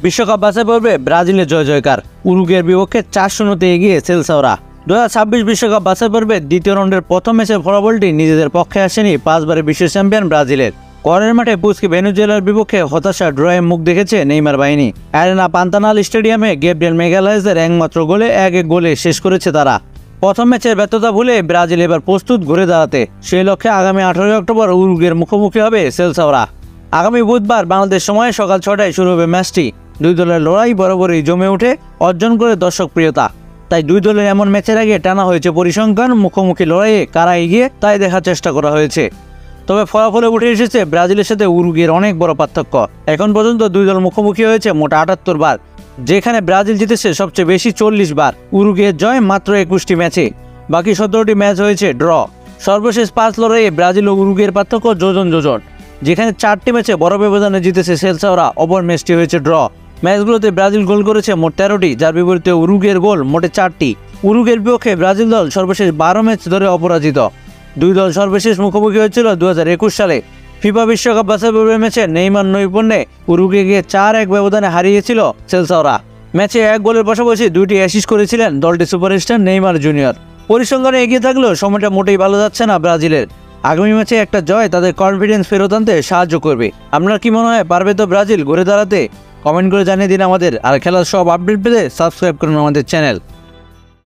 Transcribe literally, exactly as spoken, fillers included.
বিশ্বকাপ বাছাই পর্বে ব্রাজিলের জয় জয়কার, উরুগুয়ের বিপক্ষে চার শূন্যতে এগিয়ে সেলসাওরা। দু হাজার ছাব্বিশ বিশ্বকাপ বাছাই পর্বে দ্বিতীয় রাউন্ডের প্রথম ম্যাচের ফলাফলটি নিজেদের পক্ষে আসেনি পাঁচবারের বিশ্ব চ্যাম্পিয়ন ব্রাজিলের। ঘরের মাঠে পুস্কি ভেনেজুয়েলার বিপক্ষে হতাশা ড্রয়ে মুখ দেখেছে নেইমার বাহিনী। অ্যারেনা পান্তানাল স্টেডিয়ামে গ্যাব্রিয়েল মেগালাইজের একমাত্র গোলে এক এক গোলে শেষ করেছে তারা। প্রথম ম্যাচের ব্যর্থতা ভুলে ব্রাজিল এবার প্রস্তুত ঘুরে দাঁড়াতে। সেই লক্ষ্যে আগামী আঠারোই অক্টোবর উরুগুয়ের মুখোমুখি হবে সেলসাওরা। আগামী বুধবার বাংলাদেশ সময়ে সকাল ছটায় শুরু হবে ম্যাচটি। দুই দলের লড়াই বরাবরই জমে উঠে, অর্জন করে দর্শক প্রিয়তা। তাই দুই দলের এমন ম্যাচের আগে টানা হয়েছে পরিসংখ্যান, মুখোমুখি লড়াইয়ে কারা এগিয়ে তাই দেখার চেষ্টা করা হয়েছে। তবে ফলাফলে উঠে এসেছে ব্রাজিলের সাথে উরুগুয়ের অনেক বড় পার্থক্য। এখন পর্যন্ত দুই দল মুখোমুখি হয়েছে মোট আটাত্তর বার, যেখানে ব্রাজিল জিতেছে সবচেয়ে বেশি চল্লিশ বার। উরুগুয়ের জয় মাত্র একুশটি ম্যাচে, বাকি সতেরোটি ম্যাচ হয়েছে ড্র। সর্বশেষ পাঁচ লড়াইয়ে ব্রাজিল ও উরুগুয়ের পার্থক্য যোজন যোজন, যেখানে চারটি ম্যাচে বড় ব্যবধানে জিতেছে সেলসাওরা, অপর ম্যাচটি হয়েছে ড্র। ম্যাচগুলোতে ব্রাজিল গোল করেছে মোট তেরোটি, যার বিপরীতে উরুগুয়ের গোল মোটে চারটি। উরুগুয়ের বিপক্ষে ব্রাজিল দল সর্বশেষ বারো ম্যাচ ধরে অপরাজিত। দুই দল সর্বশেষ মুখোমুখি হয়েছিল দু হাজার একুশ সালে ফিফা বিশ্বকাপ বাছাই পর্বের ম্যাচে নেইমার নৈপুণ্যে উরুগুয়েকে চার এক ব্যবধানে হারিয়েছিল সেলসাওরা। ম্যাচে এক গোলের পাশাপাশি দুইটি অ্যাসিস্ট করেছিলেন দলটি সুপারস্টার নেইমার জুনিয়র। পরিসংখ্যানে এগিয়ে থাকলেও সময়টা মোটেই ভালো যাচ্ছে না ব্রাজিলের। আগামী ম্যাচে একটা জয় তাদের কনফিডেন্স ফেরত আনতে সাহায্য করবে। আপনার কি মনে হয়, পারবে তো ব্রাজিল ঘুরে দাঁড়াতে? কমেন্ট করে জানিয়ে দিন আমাদের। আর খেলার সব আপডেট পেতে সাবস্ক্রাইব করুন আমাদের চ্যানেল।